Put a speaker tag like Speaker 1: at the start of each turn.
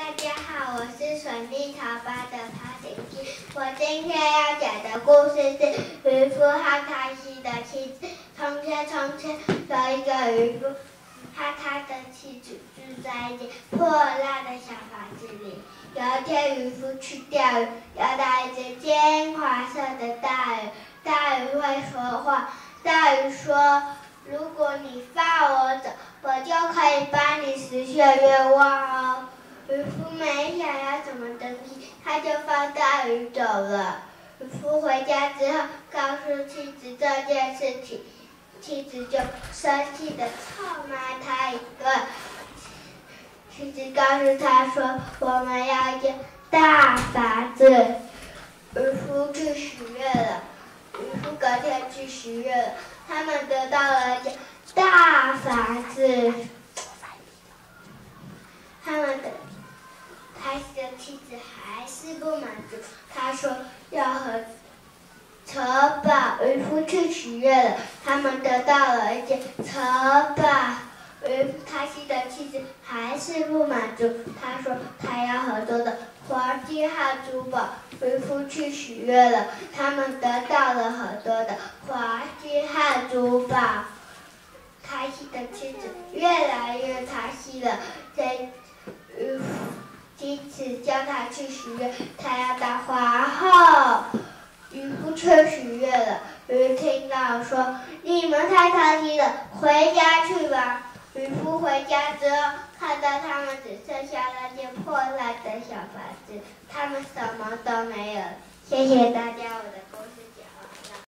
Speaker 1: 大家好，我是水蜜桃班的爬行鸡。我今天要讲的故事是渔夫和他的妻子。从前有一个渔夫和他的妻子住在一间破烂的小房子里。有一天，渔夫去钓鱼，钓到一只金黄色的大鱼。大鱼会说话，大鱼说：“如果你放我走，我就可以帮你实现愿望哦。”渔夫没想要怎么登记，他就放大鱼走了。渔夫回家之后，告诉妻子这件事情，妻子就生气的臭骂他一顿。妻子告诉他说：“我们要一间大房子。”渔夫去许愿了。渔夫隔天去许愿了，他们得到了一间大房子。他的妻子还是不满足，他说要和城堡。渔夫去许愿了，他们得到了一间城堡。他的妻子还是不满足，他说他要很多的黄金和珠宝。渔夫去许愿了，他们得到了很多的黄金和珠宝。他的妻子越来越开心了，妻子叫他去许愿，他要当皇后。渔夫去许愿了，鱼听到说：“你们太开心了，回家去吧。”渔夫回家之后，看到他们只剩下那间破烂的小房子，他们什么都没有。谢谢大家，我的。